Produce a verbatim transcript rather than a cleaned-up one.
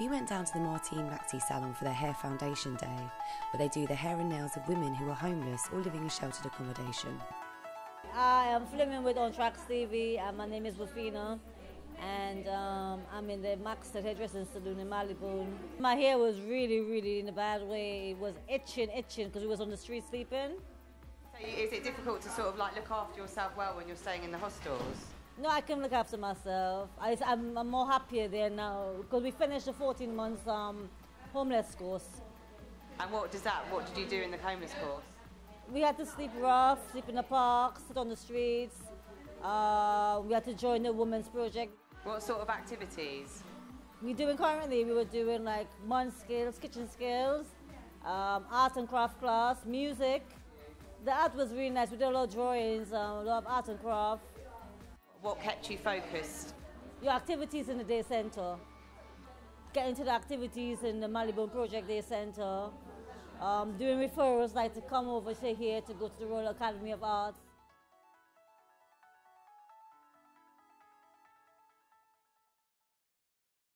We went down to the Martyn Maxey salon for their Hair Foundation Day, where they do the hair and nails of women who are homeless or living in sheltered accommodation. I am filming with On Track T V, and my name is Wafena, and um, I'm in the Maxey hairdressing salon in Malibu. My hair was really, really in a bad way. It was itching, itching, because we was on the street sleeping. So is it difficult to sort of like look after yourself well when you're staying in the hostels? No, I can look after myself. I, I'm, I'm more happier there now, because we finished the fourteen months um, homeless course. And what does that, what did you do in the homeless course? We had to sleep rough, sleep in the park, sit on the streets. Uh, we had to join the women's project. What sort of activities? We're doing currently, we were doing like munch skills, kitchen skills, um, art and craft class, music. The art was really nice. We did a lot of drawings, um, a lot of art and craft. What kept you focused? Your activities in the day centre. Get into the activities in the Malibu Project Day Centre. Um, doing referrals like to come over to here to go to the Royal Academy of Arts.